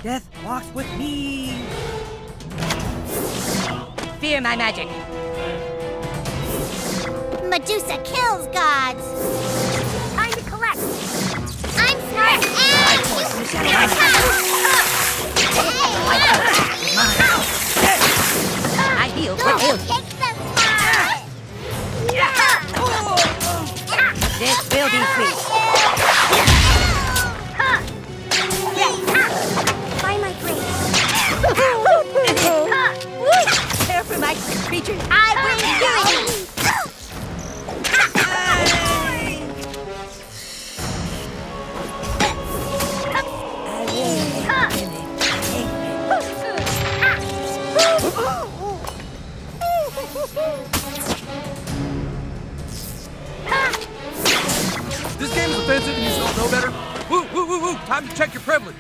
Death walks with me. Fear my magic. Medusa kills gods. Time to collect. I'm smart I heal for you. Take the fire. This will be sweet. By my grace. Care for my creature. I bring purity. This game is offensive and you still know better? Woo, woo, woo, woo! Time to check your privilege.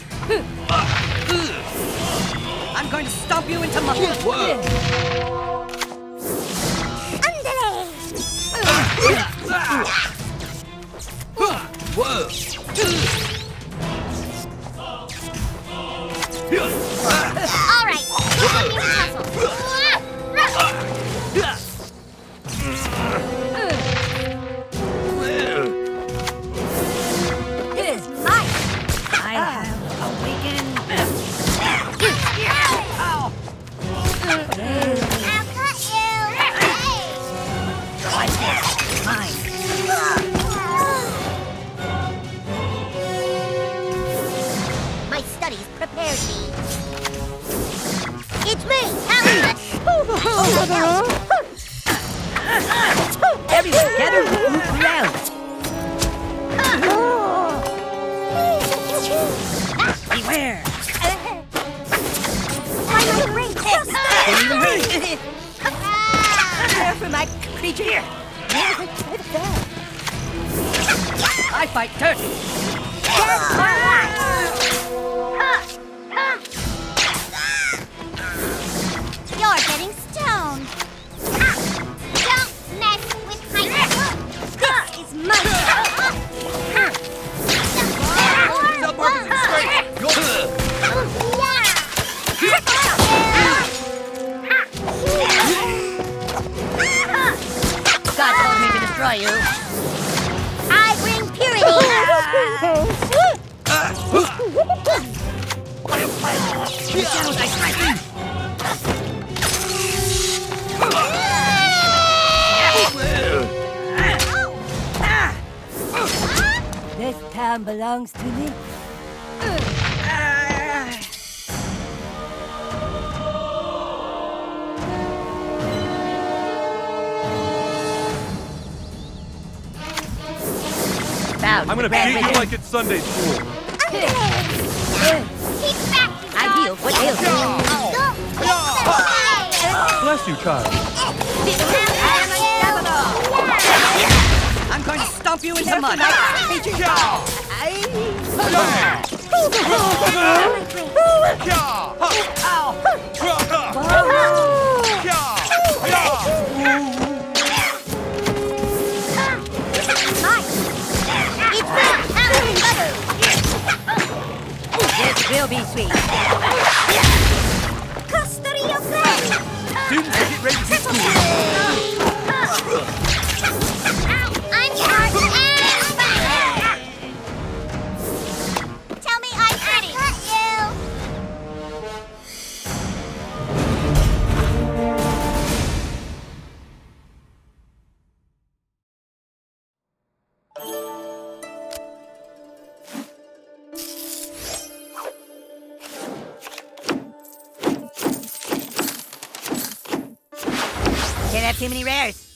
I'm going to stomp you into muscle. Whoa! Whoa! All right. This is mine. I have awakened. I'll cut you. Mine. My studies prepared me. It's me, Alice. Everyone together, move around. Beware. By my great Care for my creature. I fight dirty. You're getting stoned. Don't mess with my This is my Stop working straight! Go! God told me to destroy you. I bring purity. This town belongs to me. Found I'm gonna the grand beat you wizard. like it's Sunday school. Keep back. I heal what ails you. Bless you, child. I'm going to stomp you into mud. This will be sweet. Students, get ready for school. I'm hard and fire. Tell me I'm pretty. Cut Can't have too many rares.